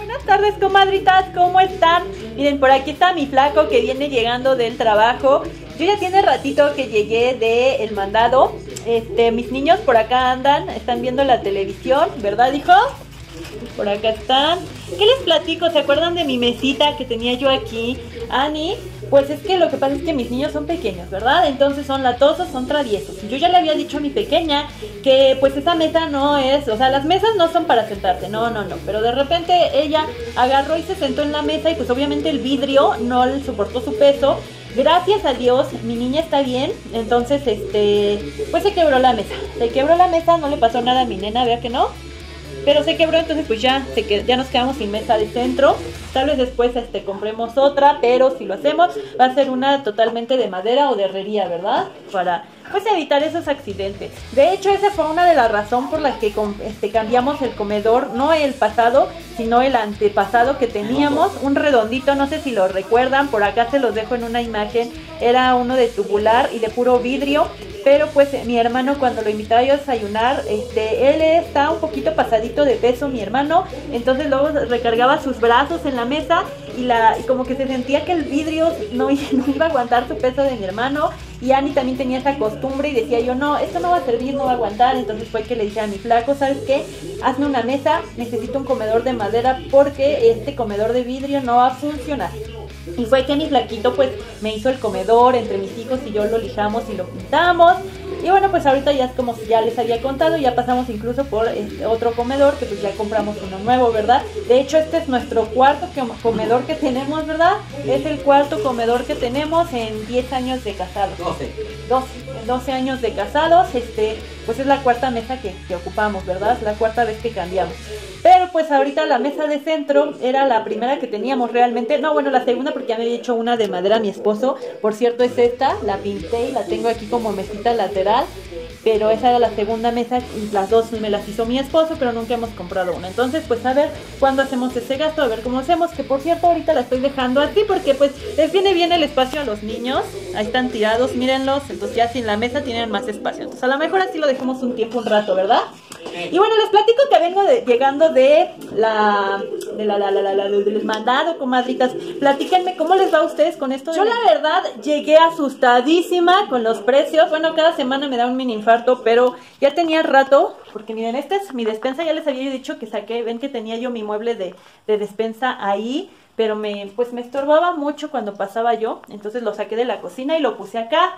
Buenas tardes, comadritas, ¿cómo están? Miren, por aquí está mi flaco que viene llegando del trabajo. Yo ya tiene ratito que llegué del mandado. Mis niños por acá andan, están viendo la televisión, ¿verdad, hijo? Por acá están. ¿Qué les platico? ¿Se acuerdan de mi mesita que tenía yo aquí, Ani? Pues es que lo que pasa es que mis niños son pequeños, ¿verdad? Entonces son latosos, son traviesos. Yo ya le había dicho a mi pequeña que pues esa mesa no es, o sea, las mesas no son para sentarse, no. Pero de repente ella agarró y se sentó en la mesa y pues obviamente el vidrio no le soportó su peso. Gracias a Dios, mi niña está bien. Entonces, pues se quebró la mesa. Se quebró la mesa, no le pasó nada a mi nena, vea que no. Pero se quebró, entonces pues ya nos quedamos sin mesa de centro. Tal vez después compremos otra, pero si lo hacemos va a ser una totalmente de madera o de herrería, ¿verdad? Para pues evitar esos accidentes. De hecho, esa fue una de las razones por las que cambiamos el comedor, no el pasado, sino el antepasado que teníamos, un redondito, no sé si lo recuerdan, por acá se los dejo en una imagen, era uno de tubular y de puro vidrio. Pero pues mi hermano, cuando lo invitaba yo a desayunar, él está un poquito pasadito de peso, mi hermano. Entonces luego recargaba sus brazos en la mesa y como que se sentía que el vidrio no iba a aguantar su peso de mi hermano. Y Ani también tenía esa costumbre y decía yo, no, esto no va a servir, no va a aguantar. Entonces fue que le dije a mi flaco, ¿sabes qué? Hazme una mesa, necesito un comedor de madera porque este comedor de vidrio no va a funcionar. Y fue que mi flaquito pues me hizo el comedor, entre mis hijos y yo lo lijamos y lo pintamos. Y bueno, pues ahorita ya es como si ya les había contado, ya pasamos incluso por otro comedor que pues ya compramos uno nuevo, ¿verdad? De hecho este es nuestro cuarto comedor que tenemos, ¿verdad? Es el cuarto comedor que tenemos en 10 años de casados. 12 años de casados, pues es la cuarta mesa que ocupamos, ¿verdad? Es la cuarta vez que cambiamos. Pero pues ahorita la mesa de centro era la primera que teníamos realmente. No, bueno, la segunda porque ya me había hecho una de madera mi esposo. Por cierto, es esta, la pinté y la tengo aquí como mesita lateral. Pero esa era la segunda mesa y las dos me las hizo mi esposo, pero nunca hemos comprado una. Entonces, pues a ver cuándo hacemos ese gasto, a ver cómo hacemos. Que por cierto, ahorita la estoy dejando así porque pues les viene bien el espacio a los niños. Ahí están tirados, mírenlos. Entonces ya sin la mesa tienen más espacio. Entonces a lo mejor así lo dejamos un tiempo, un rato, ¿verdad? Y bueno, les platico que vengo llegando del mandado, comadritas. Platíquenme cómo les va a ustedes con esto. Yo la verdad llegué asustadísima con los precios. Bueno, cada semana me da un mini infarto, pero ya tenía rato, porque miren, esta es mi despensa. Ya les había dicho que saqué, ven que tenía yo mi mueble de despensa ahí, pero pues me estorbaba mucho cuando pasaba yo. Entonces lo saqué de la cocina y lo puse acá.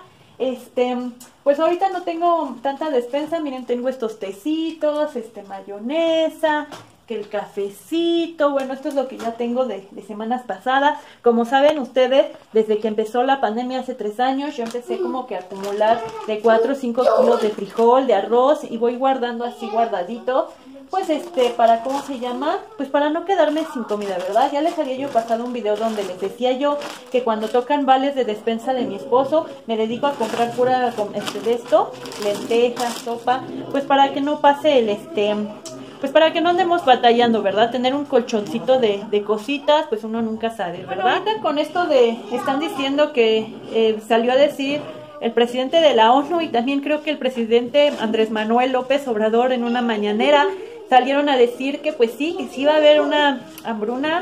Pues ahorita no tengo tanta despensa. Miren, tengo estos tecitos, mayonesa, que el cafecito. Bueno, esto es lo que ya tengo de semanas pasadas. Como saben ustedes, desde que empezó la pandemia hace 3 años, yo empecé como que a acumular de 4 o 5 kilos de frijol, de arroz, y voy guardando así guardadito. Pues para, ¿cómo se llama? Pues para no quedarme sin comida, ¿verdad? Ya les había yo pasado un video donde les decía yo que cuando tocan vales de despensa de mi esposo, me dedico a comprar pura, de esto, lentejas, sopa, pues para que no pase pues para que no andemos batallando, ¿verdad? Tener un colchoncito de cositas, pues uno nunca sabe, ¿verdad? Bueno, ahorita con esto están diciendo que salió a decir el presidente de la ONU y también creo que el presidente Andrés Manuel López Obrador en una mañanera salieron a decir que pues sí, que sí va a haber una hambruna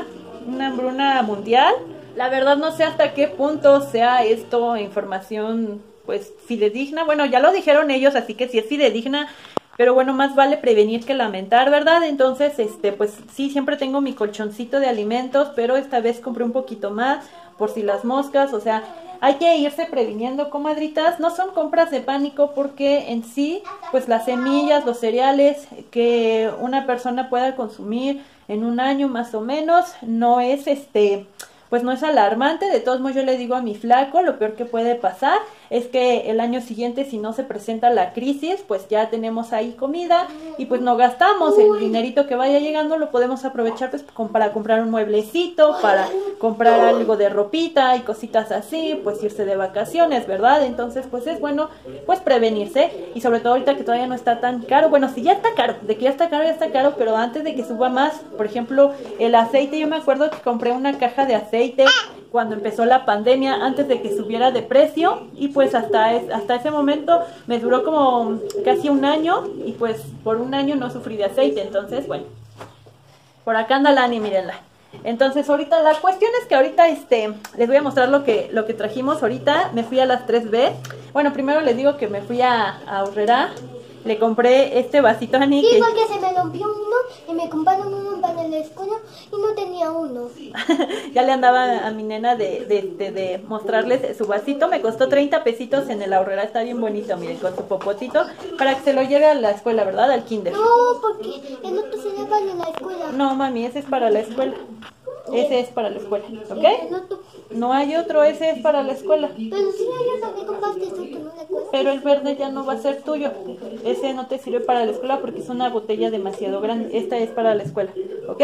mundial. La verdad no sé hasta qué punto sea esto información pues fidedigna. Bueno, ya lo dijeron ellos, así que sí es fidedigna, pero bueno, más vale prevenir que lamentar, ¿verdad? Entonces, pues sí, siempre tengo mi colchoncito de alimentos, pero esta vez compré un poquito más por si las moscas, o sea, hay que irse previniendo, comadritas. No son compras de pánico porque en sí, pues las semillas, los cereales que una persona pueda consumir en un año más o menos, no es pues no es alarmante. De todos modos yo le digo a mi flaco, lo peor que puede pasar es que el año siguiente, si no se presenta la crisis, pues ya tenemos ahí comida y pues no gastamos. El dinerito que vaya llegando lo podemos aprovechar pues para comprar un mueblecito, para comprar algo de ropita y cositas así, pues irse de vacaciones, ¿verdad? Entonces pues es bueno pues prevenirse, y sobre todo ahorita que todavía no está tan caro. Bueno, si ya está caro, de que ya está caro, pero antes de que suba más, por ejemplo, el aceite, yo me acuerdo que compré una caja de aceite cuando empezó la pandemia, antes de que subiera de precio, y pues hasta ese momento me duró como casi un año, y pues por un año no sufrí de aceite. Entonces bueno, Por acá anda Lani, mírenla. Entonces ahorita la cuestión es que ahorita les voy a mostrar lo que trajimos ahorita. Me fui a las 3B. Bueno, primero les digo que me fui a Aurrera. Le compré este vasito a Ani. Sí, porque se me rompió uno y me compraron uno para la escuela y no tenía uno. Ya le andaba a mi nena de mostrarles su vasito. Me costó 30 pesitos en el Aurrera. Está bien bonito, miren, con su popotito. Para que se lo lleve a la escuela, ¿verdad? Al kinder. No, porque el otro se lleva en la escuela. No, mami, ese es para la escuela. Ese es para la escuela, ¿ok? No hay otro, ese es para la escuela. Pero si hay otro que compraste tú, no le cuesta. Pero el verde ya no va a ser tuyo. Ese no te sirve para la escuela porque es una botella demasiado grande. Esta es para la escuela, ¿ok?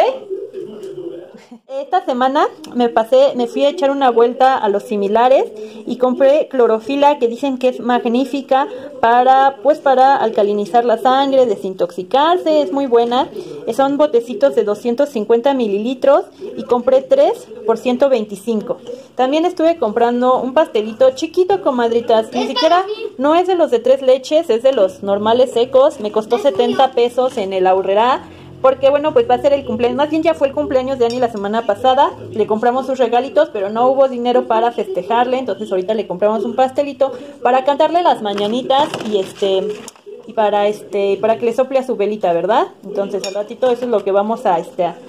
Esta semana me fui a echar una vuelta a los similares y compré clorofila, que dicen que es magnífica para alcalinizar la sangre, desintoxicarse, es muy buena. Son botecitos de 250 mililitros y compré 3 por 125. También estuve comprando un pastelito chiquito, comadritas, ni siquiera, no es de los de 3 leches, es de los normales secos. Me costó 70 pesos en el Aurrera. Porque bueno, pues va a ser el cumpleaños, más bien ya fue el cumpleaños de Ani la semana pasada. Le compramos sus regalitos, pero no hubo dinero para festejarle. Entonces ahorita le compramos un pastelito para cantarle las mañanitas y para que le sople a su velita, ¿verdad? Entonces al ratito eso es lo que vamos a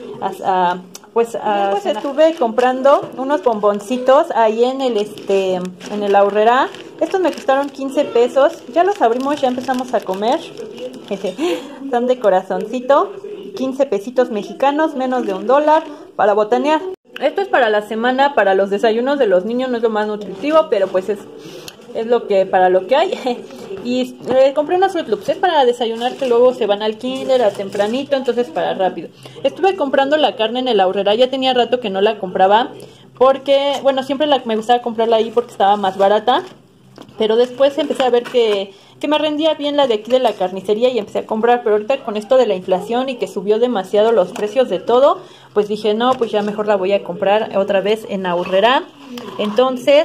estuve comprando unos bomboncitos ahí en el Aurrera. Estos me costaron 15 pesos. Ya los abrimos, ya empezamos a comer. Son de corazoncito. 15 pesitos mexicanos, menos de $1 para botanear. Esto es para la semana, para los desayunos de los niños. No es lo más nutritivo, pero pues es para lo que hay. Y compré unos Fruit Loops, es para desayunar, que luego se van al kinder a tempranito, entonces para rápido. Estuve comprando la carne en el Aurrera, ya tenía rato que no la compraba, porque, bueno, siempre me gustaba comprarla ahí porque estaba más barata. Pero después empecé a ver que me rendía bien la de aquí de la carnicería y empecé a comprar. Pero ahorita con esto de la inflación y que subió demasiado los precios de todo, pues dije, no, pues ya mejor la voy a comprar otra vez en Aurrera. Entonces,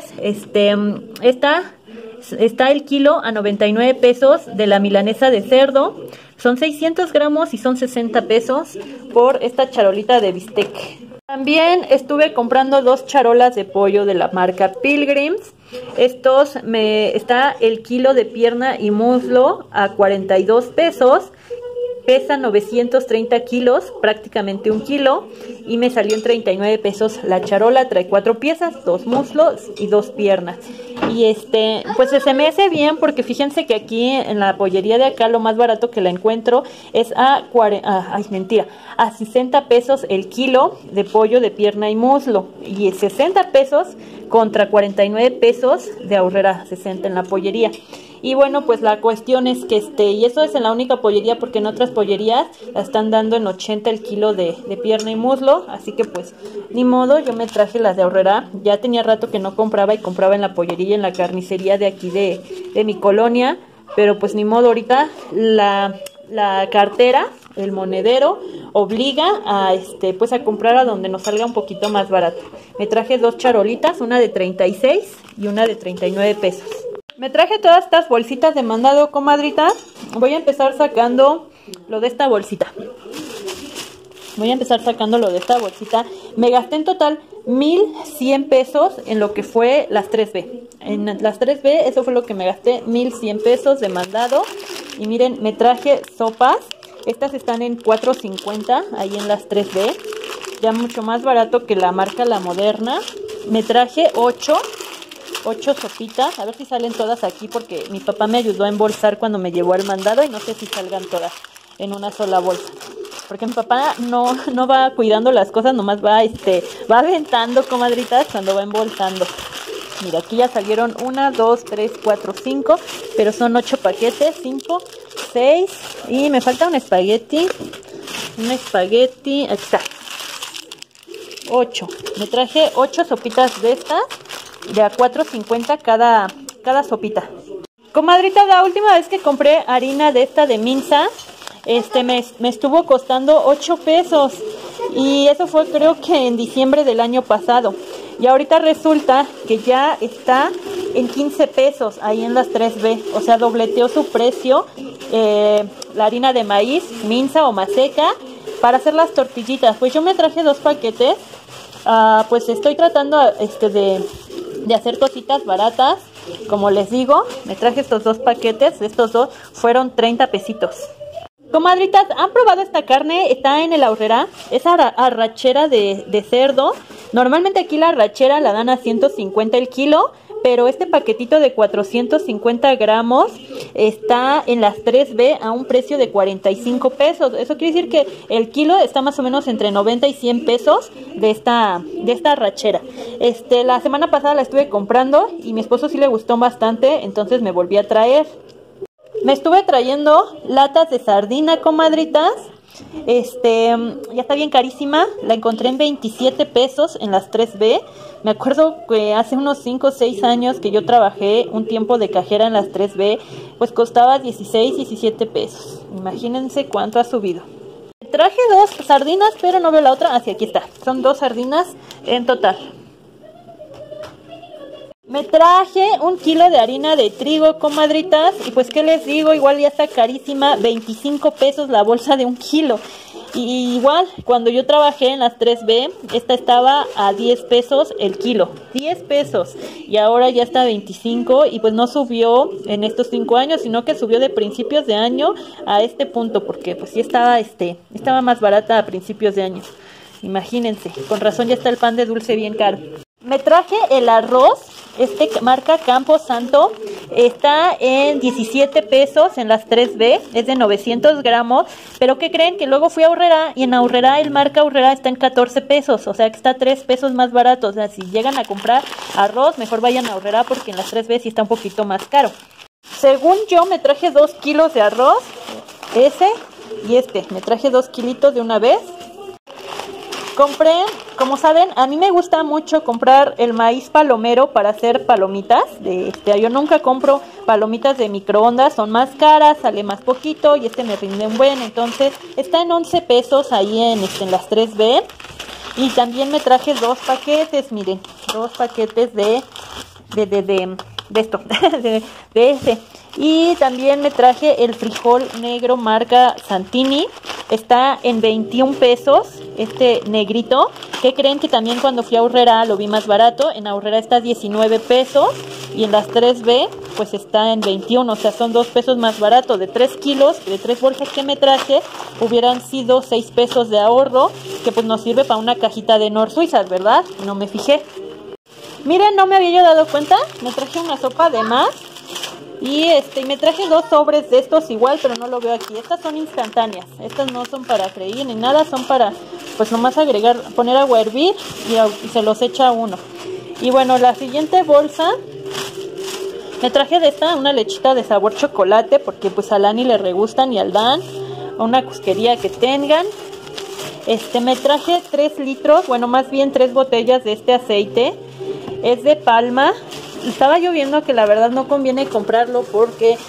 está el kilo a 99 pesos de la milanesa de cerdo. Son 600 gramos y son 60 pesos por esta charolita de bistec. También estuve comprando 2 charolas de pollo de la marca Pilgrims. Está el kilo de pierna y muslo a 42 pesos. Pesa 930 kilos, prácticamente 1 kilo. Y me salió en 39 pesos la charola. Trae 4 piezas, 2 muslos y 2 piernas. Y pues se me hace bien porque fíjense que aquí en la pollería de acá lo más barato que la encuentro es a 60 pesos el kilo de pollo de pierna y muslo. Y 60 pesos contra 49 pesos de Aurrera, 60 en la pollería. Y bueno, pues la cuestión es que y eso es en la única pollería, porque en otras pollerías la están dando en 80 el kilo de pierna y muslo. Así que pues ni modo, yo me traje las de Aurrera. Ya tenía rato que no compraba y compraba en la pollería y en la carnicería de aquí de mi colonia. Pero pues ni modo, ahorita la cartera, el monedero, obliga a a comprar a donde nos salga un poquito más barato. Me traje 2 charolitas, una de 36 y una de 39 pesos. Me traje todas estas bolsitas de mandado, comadrita. Voy a empezar sacando lo de esta bolsita. Me gasté en total 1,100 pesos en lo que fue las 3B. En las 3B, eso fue lo que me gasté, 1,100 pesos de mandado. Y miren, me traje sopas. Estas están en $4.50 ahí en las 3B. Ya mucho más barato que la marca La Moderna. Me traje 8 sopitas, a ver si salen todas aquí, porque mi papá me ayudó a embolsar cuando me llevó al mandado y no sé si salgan todas en una sola bolsa, porque mi papá no va cuidando las cosas, nomás va aventando, comadritas, cuando va embolsando. Mira, aquí ya salieron 1, 2, 3, 4, 5, pero son 8 paquetes, 5, 6, y me falta un espagueti, aquí está, 8, me traje 8 sopitas de estas, de a $4.50 cada sopita. Comadrita, la última vez que compré harina de esta de Minza, me estuvo costando 8 pesos. Y eso fue creo que en diciembre del año pasado. Y ahorita resulta que ya está en 15 pesos ahí en las 3B. O sea, dobleteó su precio la harina de maíz, Minza o Maseca. para hacer las tortillitas. Pues yo me traje 2 paquetes. Pues estoy tratando de hacer cositas baratas. Como les digo, me traje estos 2 paquetes. Estos 2 fueron 30 pesitos. Comadritas, ¿han probado esta carne? Está en el Aurrerá. Es arrachera de cerdo. Normalmente aquí la arrachera la dan a 150 el kilo, pero este paquetito de 450 gramos está en las 3B a un precio de 45 pesos. Eso quiere decir que el kilo está más o menos entre 90 y 100 pesos de esta arrachera. La semana pasada la estuve comprando y mi esposo sí le gustó bastante, entonces me volví a traer. Me estuve trayendo latas de sardina, comadritas. Ya está bien carísima. La encontré en 27 pesos en las 3B. Me acuerdo que hace unos 5 o 6 años que yo trabajé un tiempo de cajera en las 3B, pues costaba 16, 17 pesos. Imagínense cuánto ha subido. Traje 2 sardinas, pero no veo la otra. Aquí está. Son 2 sardinas en total. Me traje 1 kilo de harina de trigo, comadritas, y pues qué les digo, igual ya está carísima, 25 pesos la bolsa de 1 kilo. Y igual, cuando yo trabajé en las 3B, esta estaba a 10 pesos el kilo, 10 pesos, y ahora ya está a 25, y pues no subió en estos 5 años, sino que subió de principios de año a este punto, porque pues sí estaba más barata a principios de año. Imagínense, con razón ya está el pan de dulce bien caro. Me traje el arroz, marca Campo Santo, está en 17 pesos en las 3B, es de 900 gramos, pero ¿qué creen? Que luego fui a Aurrerá y en Aurrerá, el marca Aurrerá está en 14 pesos, o sea que está 3 pesos más barato. O sea, si llegan a comprar arroz, mejor vayan a Aurrerá porque en las 3B sí está un poquito más caro. Según yo, me traje 2 kilos de arroz, me traje 2 kilitos de una vez. Compré, como saben, a mí me gusta mucho comprar el maíz palomero para hacer palomitas. Yo nunca compro palomitas de microondas, son más caras, sale más poquito y me rinde un buen. Entonces está en 11 pesos ahí en las 3B. Y también me traje 2 paquetes, miren, 2 paquetes de ese. Y también me traje el frijol negro marca Santini. Está en 21 pesos, negrito. ¿Qué creen? Que también cuando fui a Aurrerá lo vi más barato. En Aurrerá está 19 pesos y en las 3B pues está en 21. O sea, son 2 pesos más barato. De 3 kilos, de 3 bolsas que me traje, hubieran sido 6 pesos de ahorro, que pues nos sirve para una cajita de Nor Suizas, ¿verdad? No me fijé. Miren, no me había yo dado cuenta. Me traje una sopa de más. Y me traje 2 sobres de estos igual, pero no lo veo aquí. Estas son instantáneas. Estas no son para freír ni nada. Son para, pues nomás poner agua a hervir y se los echa uno. Y bueno, la siguiente bolsa, me traje de esta una lechita de sabor chocolate, porque pues a Lani le regustan y al Dan, una cusquería que tengan. Me traje 3 litros, bueno, más bien 3 botellas de este aceite. Es de palma. Estaba yo viendo que la verdad no conviene comprarlo porque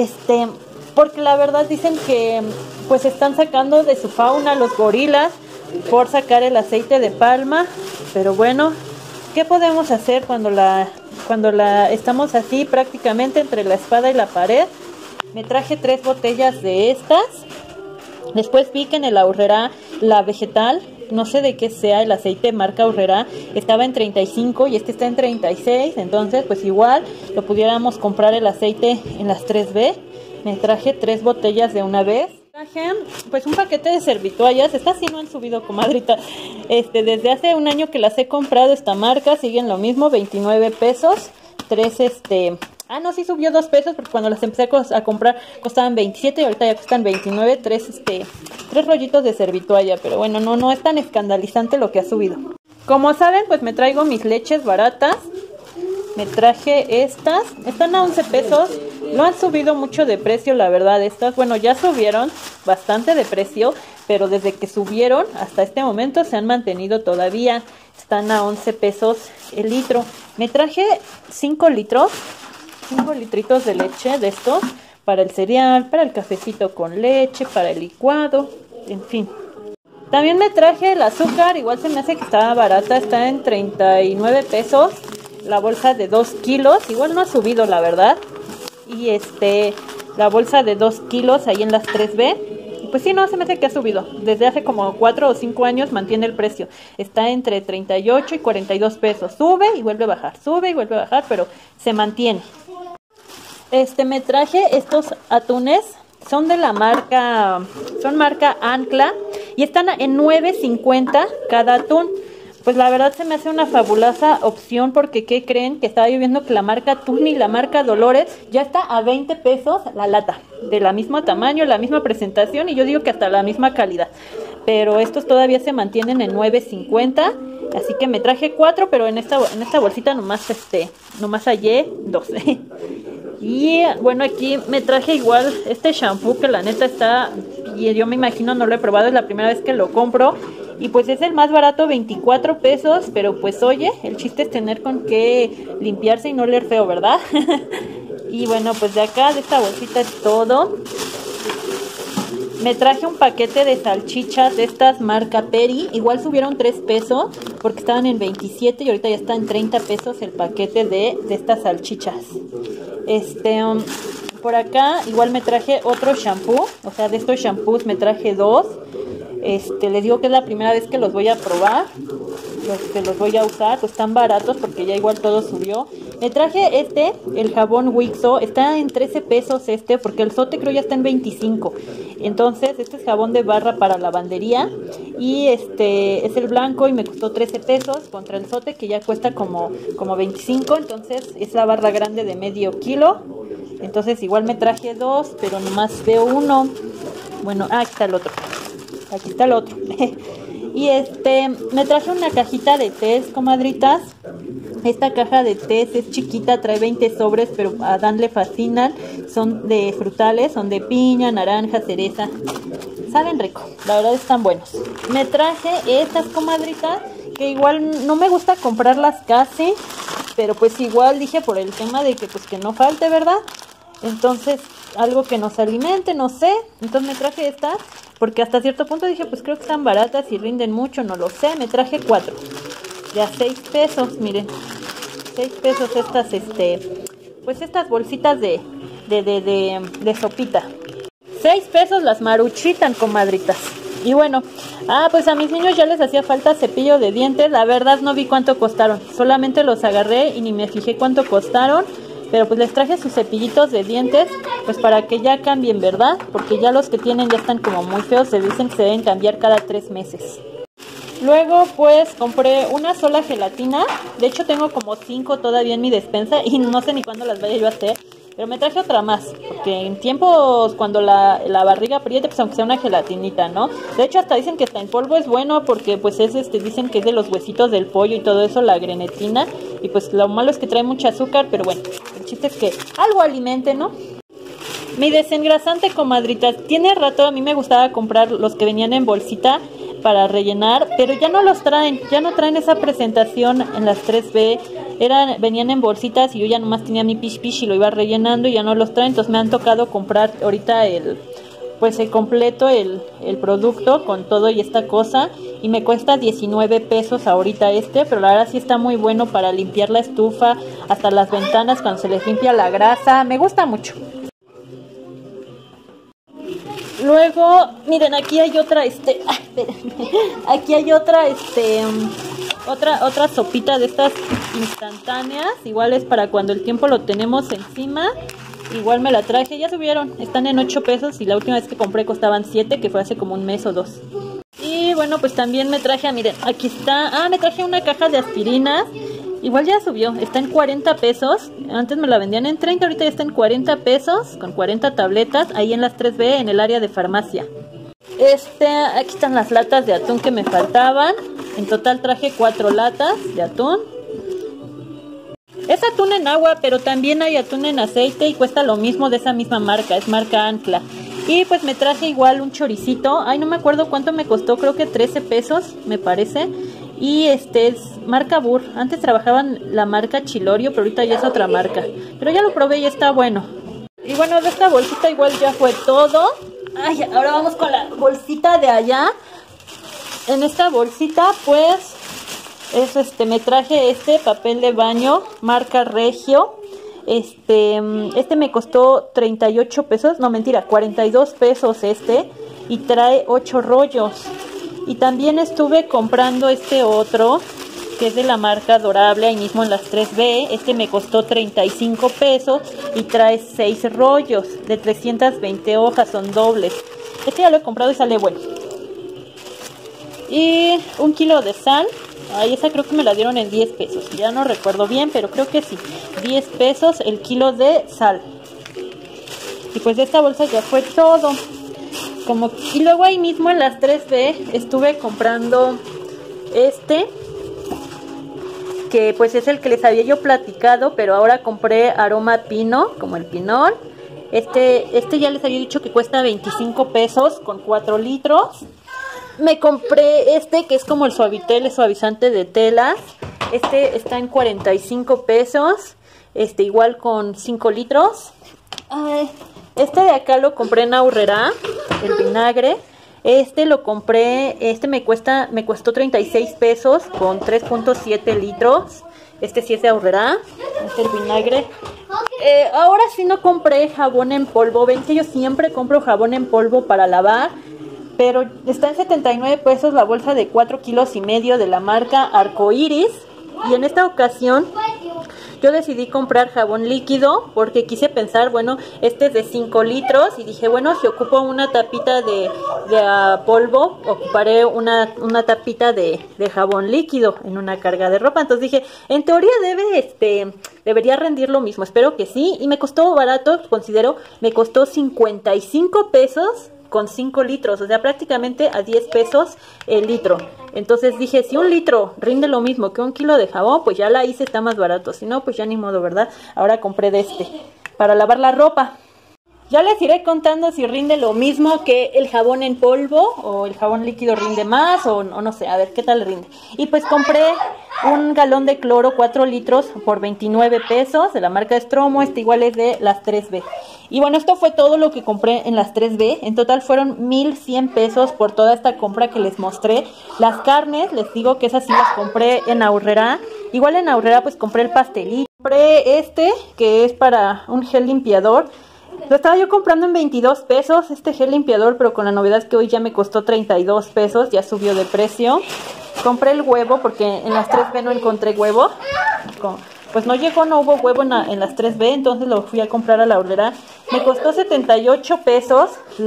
la verdad dicen que pues están sacando de su fauna los gorilas por sacar el aceite de palma. Pero bueno, ¿qué podemos hacer cuando la estamos así prácticamente entre la espada y la pared? Me traje 3 botellas de estas. Después vi que en el Aurrerá la vegetal, no sé de qué sea, el aceite marca Aurrerá, estaba en 35 y está en 36. Entonces pues igual lo pudiéramos comprar el aceite en las 3B. Me traje 3 botellas de una vez. Traje pues un paquete de servitoallas. Estas sí no han subido, comadrita. Desde hace un año que las he comprado, esta marca, siguen lo mismo, 29 pesos. 3 no, sí subió 2 pesos porque cuando las empecé a comprar costaban 27 y ahorita ya cuestan 29. 3 rollitos de servitoalla, pero bueno, no es tan escandalizante lo que ha subido. Como saben, pues me traigo mis leches baratas. Me traje estas, están a 11 pesos. No han subido mucho de precio, la verdad. Estas, bueno, ya subieron bastante de precio, pero desde que subieron hasta este momento se han mantenido todavía. Están a 11 pesos el litro. Me traje 5 litritos de leche de estos, para el cereal, para el cafecito con leche, para el licuado, en fin. También me traje el azúcar, igual se me hace que estaba barata, está en 39 pesos, la bolsa de 2 kilos, igual no ha subido la verdad. Y la bolsa de 2 kilos ahí en las 3B, Pues sí, no, se me hace que ha subido. Desde hace como 4 o 5 años mantiene el precio. Está entre 38 y 42 pesos. Sube y vuelve a bajar, sube y vuelve a bajar, pero se mantiene. Me traje estos atunes. Son de la marca, son marca Ancla y están en 9.50 cada atún. Pues la verdad se me hace una fabulosa opción porque ¿qué creen? Que estaba yo viendo que la marca Tuni y la marca Dolores ya está a 20 pesos la lata. De la mismo tamaño, la misma presentación y yo digo que hasta la misma calidad. Pero estos todavía se mantienen en 9.50. Así que me traje 4, pero en esta bolsita nomás hallé 2. Y bueno, aquí me traje igual este shampoo que la neta está, y yo me imagino, no lo he probado, es la primera vez que lo compro. Y pues es el más barato, 24 pesos, pero pues oye, el chiste es tener con qué limpiarse y no oler feo, ¿verdad? Y bueno, pues de acá, de esta bolsita es todo. Me traje un paquete de salchichas de estas marca Peri. Igual subieron 3 pesos porque estaban en 27 y ahorita ya está en 30 pesos el paquete de estas salchichas. Por acá igual me traje otro shampoo. O sea, de estos shampoos me traje 2. Les digo que es la primera vez que los voy a probar. Los voy a usar, pues están baratos porque ya igual todo subió. Me traje el jabón Wixo, está en 13 pesos porque el Sote creo ya está en 25. Entonces este es jabón de barra para lavandería y es el blanco y me costó 13 pesos contra el Sote que ya cuesta como 25. Entonces es la barra grande de medio kilo. Entonces igual me traje 2, pero nomás veo uno. Bueno, aquí está el otro. Aquí está el otro. Y me traje una cajita de tés, comadritas. Esta caja de tés es chiquita, trae 20 sobres, pero a Dan le fascinan. Son de frutales, son de piña, naranja, cereza. Saben rico, la verdad están buenos. Me traje estas, comadritas, que igual no me gusta comprarlas casi, pero pues igual dije por el tema de que pues que no falte, ¿verdad? Entonces, algo que nos alimente, no sé. Entonces me traje estas, porque hasta cierto punto dije, pues creo que están baratas y rinden mucho, no lo sé. Me traje 4, de a 6 pesos, miren. 6 pesos estas, pues estas bolsitas de sopita. 6 pesos las Maruchitan, comadritas. Y bueno, pues a mis niños ya les hacía falta cepillo de dientes. La verdad no vi cuánto costaron. Solamente los agarré y ni me fijé cuánto costaron. Pero pues les traje sus cepillitos de dientes, pues para que ya cambien, ¿verdad? Porque ya los que tienen ya están como muy feos, se dicen que se deben cambiar cada 3 meses. Luego pues compré una sola gelatina, de hecho tengo como 5 todavía en mi despensa y no sé ni cuándo las vaya yo a hacer. Pero me traje otra más, porque en tiempos cuando la barriga apriete, pues aunque sea una gelatinita, ¿no? De hecho hasta dicen que está en polvo es bueno porque pues es dicen que es de los huesitos del pollo y todo eso, la grenetina. Y pues lo malo es que trae mucho azúcar, pero bueno, el chiste es que algo alimente, ¿no? Mi desengrasante, comadritas, tiene rato, a mí me gustaba comprar los que venían en bolsita para rellenar, pero ya no los traen, ya no traen esa presentación en las 3B, venían en bolsitas y yo ya nomás tenía mi pish pish y lo iba rellenando y ya no los traen, entonces me han tocado comprar ahorita el completo, el producto con todo y esta cosa, y me cuesta 19 pesos ahorita pero la verdad sí está muy bueno para limpiar la estufa, hasta las ventanas cuando se les limpia la grasa, me gusta mucho. Luego, miren, aquí hay otra, aquí hay otra, otra sopita de estas instantáneas, igual es para cuando el tiempo lo tenemos encima. Igual me la traje, ya subieron, están en 8 pesos y la última vez que compré costaban 7, que fue hace como un mes o 2. Y bueno, pues también me traje, miren, aquí está, me traje una caja de aspirinas. Igual ya subió, está en 40 pesos, antes me la vendían en 30, ahorita ya está en 40 pesos, con 40 tabletas, ahí en las 3B, en el área de farmacia. Aquí están las latas de atún que me faltaban, en total traje 4 latas de atún. Es atún en agua, pero también hay atún en aceite y cuesta lo mismo, de esa misma marca, es marca Ancla. Y pues me traje igual un choricito, no me acuerdo cuánto me costó, creo que 13 pesos, me parece. Y es marca Burr. Antes trabajaban la marca Chilorio, pero ahorita ya es otra marca. Pero ya lo probé y está bueno. Y bueno, de esta bolsita igual ya fue todo. Ahora vamos con la bolsita de allá. En esta bolsita pues me traje papel de baño marca Regio. Me costó 38 pesos, no mentira, 42 pesos y trae 8 rollos. Y también estuve comprando este otro, que es de la marca Adorable, ahí mismo en las 3B. Este me costó 35 pesos y trae 6 rollos de 320 hojas, son dobles. Este ya lo he comprado y sale bueno. Y 1 kilo de sal. Ay, esa creo que me la dieron en 10 pesos. Ya no recuerdo bien, pero creo que sí. 10 pesos el kilo de sal. Y pues de esta bolsa ya fue todo. Y luego ahí mismo en las 3B estuve comprando este, que pues es el que les había yo platicado, pero ahora compré aroma pino, como el pinol. Este ya les había dicho que cuesta 25 pesos con 4 litros. Me compré este que es como el Suavitel, el suavizante de telas. Este está en 45 pesos, igual con 5 litros. Este de acá lo compré en Aurrerá, el vinagre. Lo compré, me costó 36 pesos con 3.7 litros. Este sí es de Aurrerá, el vinagre. Ahora sí no compré jabón en polvo. Ven que yo siempre compro jabón en polvo para lavar, pero está en 79 pesos la bolsa de 4 kilos y medio de la marca Arcoiris. Y en esta ocasión yo decidí comprar jabón líquido porque quise pensar, bueno, este es de 5 litros y dije, bueno, si ocupo una tapita de polvo, ocuparé una tapita de jabón líquido en una carga de ropa. Entonces dije, en teoría debería rendir lo mismo, espero que sí. Y me costó barato, considero, me costó 55 pesos con 5 litros, o sea, prácticamente a 10 pesos el litro. Entonces dije, si 1 litro rinde lo mismo que 1 kilo de jabón, pues ya la hice, está más barato. Si no, pues ya ni modo, ¿verdad? Ahora compré de para lavar la ropa. Ya les iré contando si rinde lo mismo que el jabón en polvo o el jabón líquido rinde más o no sé, a ver qué tal rinde. Y pues compré un galón de cloro 4 litros por 29 pesos de la marca Stromo. Igual es de las 3B. Y bueno, esto fue todo lo que compré en las 3B. En total fueron 1,100 pesos por toda esta compra que les mostré. Las carnes, les digo que esas sí las compré en Aurrerá. Igual en Aurrerá pues compré el pastelito. Compré que es para un gel limpiador. Lo estaba yo comprando en 22 pesos este gel limpiador, pero con la novedad que hoy ya me costó 32 pesos, ya subió de precio. Compré el huevo porque en las 3B no encontré huevo. Pues no hubo huevo en las 3B, entonces lo fui a comprar a la Aurrerá. Me costó 78 pesos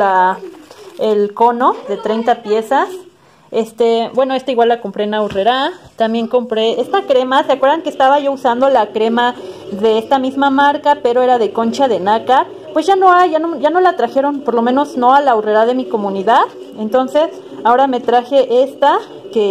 el cono de 30 piezas. Igual la compré en Aurrerá. También compré esta crema. ¿Se acuerdan que estaba yo usando la crema de esta misma marca, pero era de concha de nácar? Pues ya no hay, ya no la trajeron, por lo menos no a la Aurrerá de mi comunidad. Entonces, ahora me traje esta, que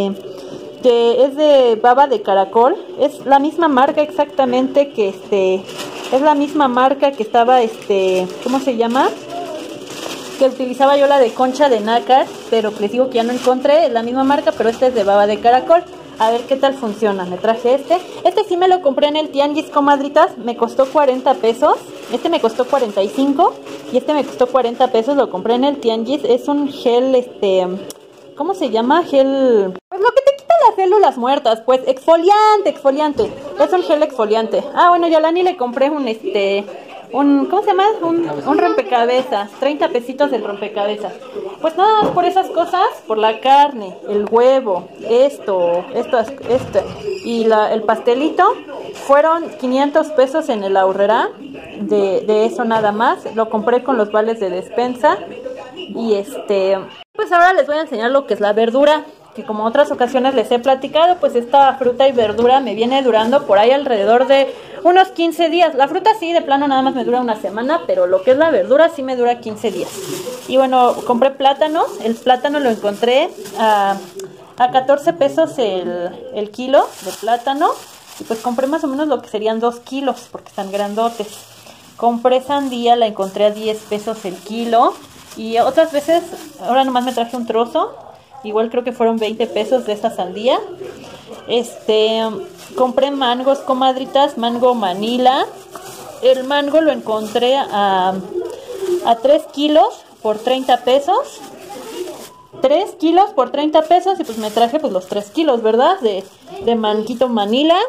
es de baba de caracol. Es la misma marca exactamente es la misma marca que estaba, ¿cómo se llama? Que utilizaba yo la de concha de nácar, pero les digo que ya no encontré, es la misma marca, pero este es de baba de caracol. A ver qué tal funciona. Me traje este sí me lo compré en el tianguis, comadritas, me costó 40 pesos, me costó 45 y me costó 40 pesos, lo compré en el tianguis. Es un gel, ¿cómo se llama? Gel, pues lo que te quita las células muertas, pues exfoliante, es un gel exfoliante. Bueno, yo a Lani le compré ¿cómo se llama? Un rompecabezas, 30 pesitos el rompecabezas. Pues nada, por esas cosas, por la carne, el huevo, y el pastelito, fueron 500 pesos en el Aurrerá, de eso nada más. Lo compré con los vales de despensa. Y pues ahora les voy a enseñar lo que es la verdura, que como otras ocasiones les he platicado, pues esta fruta y verdura me viene durando por ahí alrededor de unos 15 días. La fruta sí, de plano nada más me dura una semana, pero lo que es la verdura sí me dura 15 días. Y bueno, compré plátanos. El plátano lo encontré a 14 pesos el kilo de plátano. Y pues compré más o menos lo que serían 2 kilos, porque están grandotes. Compré sandía, la encontré a 10 pesos el kilo. Y otras veces, ahora nomás me traje un trozo. Igual creo que fueron 20 pesos de esta sandía. Compré mangos, comadritas, mango Manila. El mango lo encontré a 3 kilos por 30 pesos. 3 kilos por 30 pesos y pues me traje pues los 3 kilos, ¿verdad? De manguito Manila.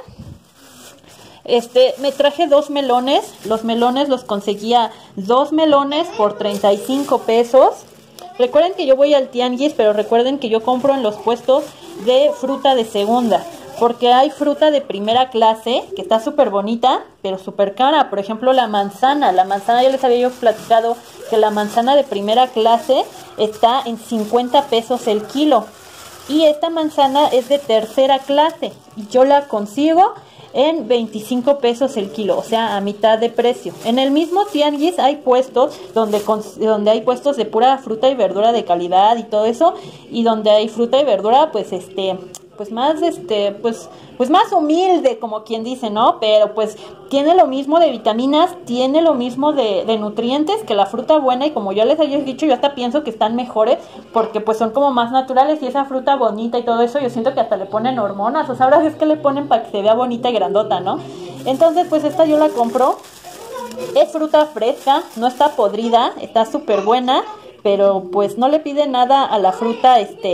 Me traje 2 melones. Los melones los conseguía 2 melones por 35 pesos. Recuerden que yo voy al tianguis, pero recuerden que yo compro en los puestos de fruta de segunda, porque hay fruta de primera clase que está súper bonita, pero súper cara. Por ejemplo, la manzana ya les había yo platicado que la manzana de primera clase está en 50 pesos el kilo. Y esta manzana es de tercera clase y yo la consigo en 25 pesos el kilo, o sea, a mitad de precio. En el mismo tianguis hay puestos donde hay puestos de pura fruta y verdura de calidad y todo eso, y donde hay fruta y verdura pues más humilde, como quien dice, ¿no? Pero pues tiene lo mismo de vitaminas, tiene lo mismo de nutrientes que la fruta buena, y como yo les había dicho, yo hasta pienso que están mejores porque pues son como más naturales, y esa fruta bonita y todo eso, yo siento que hasta le ponen hormonas, o sea, ahora es que le ponen para que se vea bonita y grandota, ¿no? Entonces pues esta yo la compro, es fruta fresca, no está podrida, está súper buena, pero pues no le pide nada a la fruta,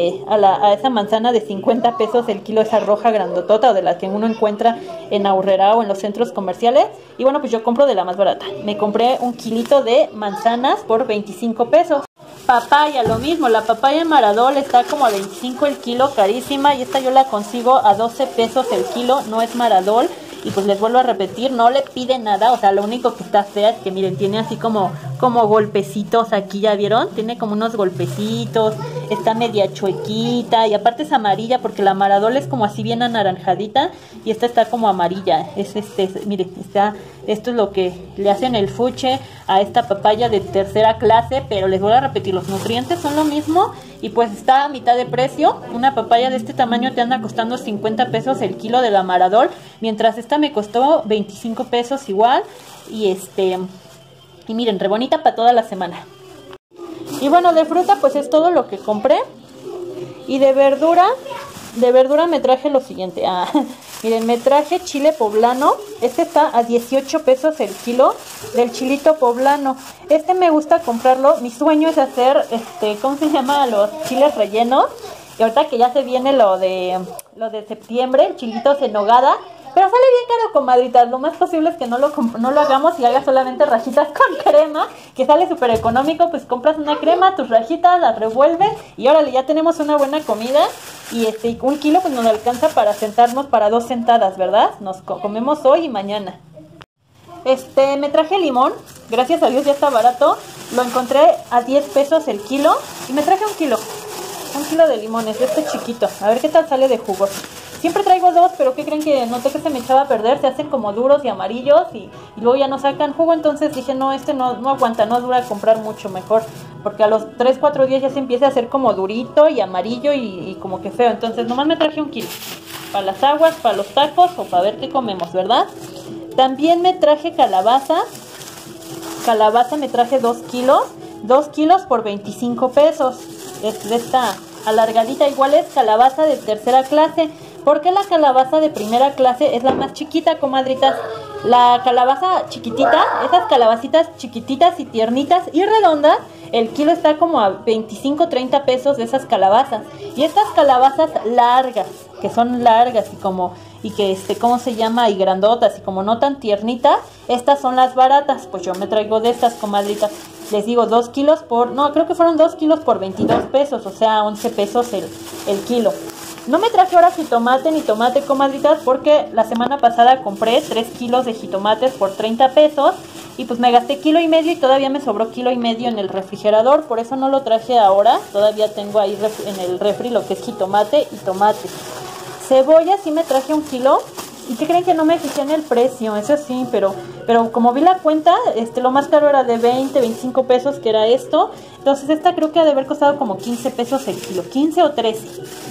a esa manzana de 50 pesos el kilo, esa roja grandotota, o de la que uno encuentra en Aurrera o en los centros comerciales. Y bueno, pues yo compro de la más barata. Me compré un kilito de manzanas por 25 pesos. Papaya, lo mismo, la papaya Maradol está como a 25 el kilo, carísima, y esta yo la consigo a 12 pesos el kilo, no es Maradol. Y pues les vuelvo a repetir, no le pide nada, o sea, lo único que está fea es que miren, tiene así como golpecitos aquí, ¿ya vieron? Tiene como unos golpecitos, está media chuequita, y aparte es amarilla porque la Maradol es como así bien anaranjadita, y esta está como amarilla. Miren, esto es lo que le hacen el fuche a esta papaya de tercera clase, pero les voy a repetir, los nutrientes son lo mismo, y pues está a mitad de precio. Una papaya de este tamaño te anda costando 50 pesos el kilo de la Maradol, mientras esta me costó 25 pesos igual, y miren, re bonita para toda la semana. Y bueno, de fruta pues es todo lo que compré. Y de verdura me traje lo siguiente. Miren, me traje chile poblano. Este está a 18 pesos el kilo del chilito poblano. Me gusta comprarlo. Mi sueño es hacer, ¿cómo se llama? Los chiles rellenos. Y ahorita que ya se viene lo de septiembre, el chilito en nogada. Pero sale bien caro, comadritas. Lo más posible es que no lo hagamos y hagas solamente rajitas con crema, que sale súper económico. Pues compras una crema, tus rajitas, las revuelves y órale, ya tenemos una buena comida. Y un kilo pues nos alcanza para sentarnos para 2 sentadas, ¿verdad? Nos comemos hoy y mañana. Me traje limón, gracias a Dios ya está barato. Lo encontré a 10 pesos el kilo y me traje un kilo de limones, chiquito. A ver qué tal sale de jugo. Siempre traigo 2, pero ¿qué creen? Que noté que se me echaba a perder, se hacen como duros y amarillos y luego ya no sacan jugo, entonces dije, no, no aguanta, no dura comprar mucho, mejor, porque a los 3-4 días ya se empieza a hacer como durito y amarillo y como que feo. Entonces nomás me traje un kilo, para las aguas, para los tacos o para ver qué comemos, ¿verdad? También me traje calabaza me traje 2 kilos por 25 pesos, de esta alargadita, igual es calabaza de tercera clase. Porque la calabaza de primera clase es la más chiquita, comadritas. La calabaza chiquitita, esas calabacitas chiquititas y tiernitas y redondas, el kilo está como a 25-30 pesos de esas calabazas. Y estas calabazas largas, que son largas y que ¿cómo se llama? Y grandotas y como no tan tiernitas, estas son las baratas. Pues yo me traigo de estas, comadritas. Les digo, 2 kilos creo que fueron 2 kilos por 22 pesos, o sea, 11 pesos el kilo. No me traje ahora jitomate ni tomate, comadritas, porque la semana pasada compré 3 kilos de jitomates por 30 pesos y pues me gasté 1,5 kilos y todavía me sobró 1,5 kilos en el refrigerador, por eso no lo traje ahora. Todavía tengo ahí en el refri lo que es jitomate y tomate. Cebolla sí me traje 1 kilo. ¿Y qué creen? Que no me fijé en el precio? Eso sí, pero como vi la cuenta, lo más caro era de 20-25 pesos, que era esto. Entonces esta creo que ha de haber costado como 15 pesos el kilo, 15 o 13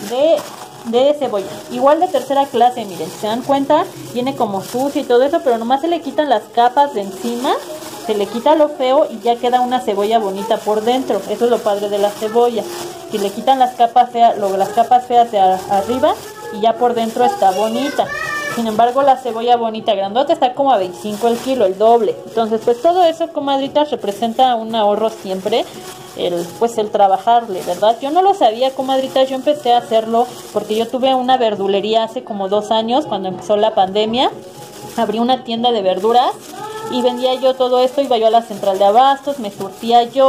de cebolla. Igual de tercera clase, miren, ¿se dan cuenta? Viene como sucia y todo eso, pero nomás se le quitan las capas de encima, se le quita lo feo y ya queda una cebolla bonita por dentro. Eso es lo padre de la cebolla, que le quitan las capas feas de arriba y ya por dentro está bonita. Sin embargo, la cebolla bonita grandota está como a 25 el kilo, el doble. Entonces, pues todo eso, comadritas, representa un ahorro siempre, el trabajarle, ¿verdad? Yo no lo sabía, comadritas, yo empecé a hacerlo porque yo tuve una verdulería hace como 2 años, cuando empezó la pandemia. Abrí una tienda de verduras y vendía yo todo esto, iba yo a la central de abastos, me surtía yo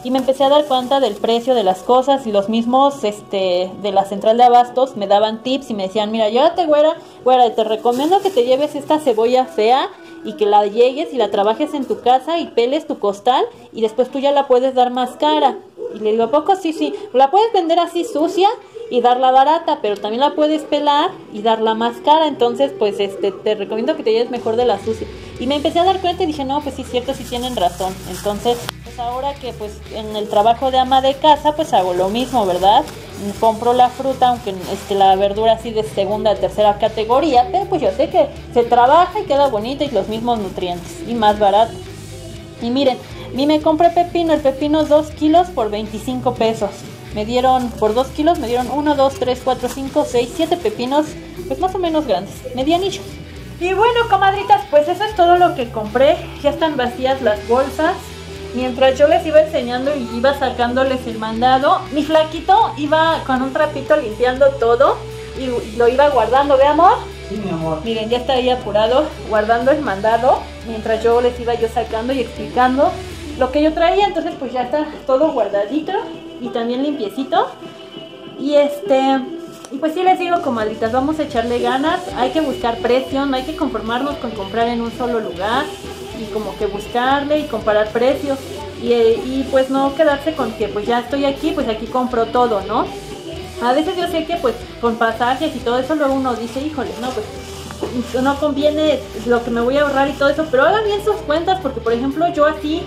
y me empecé a dar cuenta del precio de las cosas y los mismos de la central de abastos me daban tips y me decían, mira, llévate güera, te recomiendo que te lleves esta cebolla fea y que la llegues y la trabajes en tu casa y peles tu costal y después tú ya la puedes dar más cara. Y le digo, ¿a poco? Sí, la puedes vender así sucia y darla barata, pero también la puedes pelar y darla más cara. Entonces pues te recomiendo que te lleves mejor de la sucia. Y me empecé a dar cuenta y dije, no, pues sí, cierto, sí tienen razón. Entonces pues ahora que pues en el trabajo de ama de casa pues hago lo mismo, ¿verdad? Compro la fruta, aunque la verdura así de segunda, tercera categoría, pero pues yo sé que se trabaja y queda bonita y los mismos nutrientes y más barato. Y miren, me compré pepino, el pepino 2 kilos por 25 pesos. Me dieron, por 2 kilos, me dieron 1, 2, 3, 4, 5, 6, 7 pepinos, pues más o menos grandes, medianillos. Y bueno, comadritas, pues eso es todo lo que compré. Ya están vacías las bolsas. Mientras yo les iba enseñando y iba sacándoles el mandado, mi flaquito iba con un trapito limpiando todo y lo iba guardando, ¿ve, amor? Sí, mi amor. Miren, ya está ahí apurado, guardando el mandado, mientras yo les iba sacando y explicando lo que yo traía. Entonces pues ya está todo guardadito y también limpiecito. Y y pues sí les digo, comadritas, vamos a echarle ganas, hay que buscar precio, no hay que conformarnos con comprar en un solo lugar y como que buscarle y comparar precios y pues no quedarse con que pues ya estoy aquí, pues aquí compro todo, ¿no? A veces yo sé que pues con pasajes y todo eso luego uno dice, híjole, no, pues no conviene lo que me voy a ahorrar y todo eso, pero hagan bien sus cuentas porque por ejemplo yo así,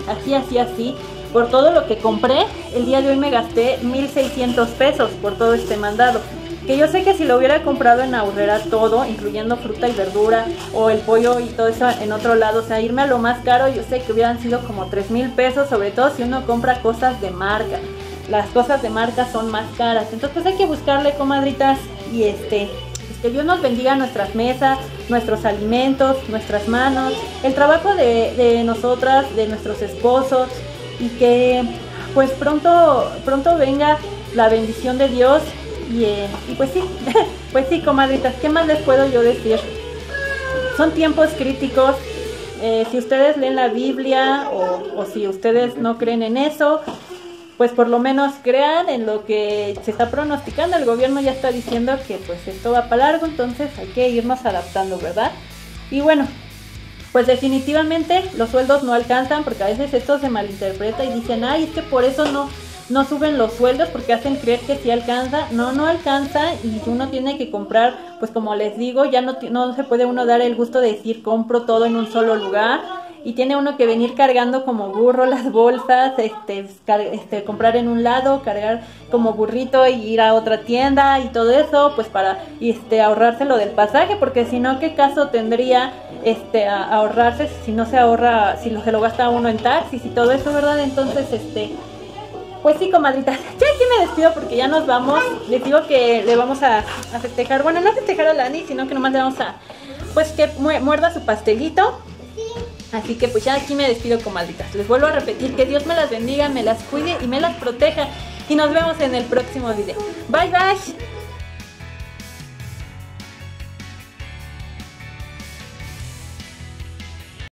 por todo lo que compré, el día de hoy me gasté 1,600 pesos por todo este mandado. Que yo sé que si lo hubiera comprado en Aurrera todo, incluyendo fruta y verdura, o el pollo y todo eso en otro lado, o sea, irme a lo más caro, yo sé que hubieran sido como 3,000 pesos, sobre todo si uno compra cosas de marca. Las cosas de marca son más caras, entonces pues hay que buscarle, comadritas, y que Dios nos bendiga nuestras mesas, nuestros alimentos, nuestras manos, el trabajo de nosotras, de nuestros esposos, y que pues pronto venga la bendición de Dios. Y pues sí, pues sí, comadritas, ¿qué más les puedo yo decir? Son tiempos críticos. Si ustedes leen la Biblia o si ustedes no creen en eso, pues por lo menos crean en lo que se está pronosticando. El gobierno ya está diciendo que pues esto va para largo, entonces hay que irnos adaptando, ¿verdad? Y bueno, pues definitivamente los sueldos no alcanzan, porque a veces esto se malinterpreta y dicen, ay, es que por eso no suben los sueldos porque hacen creer que sí alcanza. No alcanza y uno tiene que comprar, pues como les digo, ya no se puede uno dar el gusto de decir compro todo en un solo lugar y tiene uno que venir cargando como burro las bolsas, comprar en un lado, cargar como burrito y ir a otra tienda y todo eso, pues para ahorrarse lo del pasaje, porque si no, ¿qué caso tendría ahorrarse si no se ahorra, si se lo gasta uno en taxis y todo eso, ¿verdad? Entonces, pues sí, comadritas, ya aquí me despido porque ya nos vamos. Les digo que le vamos a festejar, bueno, no festejar a Lani, sino que nomás le vamos a, pues que muerda su pastelito. Así que pues ya aquí me despido, comadritas. Les vuelvo a repetir que Dios me las bendiga, me las cuide y me las proteja. Y nos vemos en el próximo video. Bye, bye.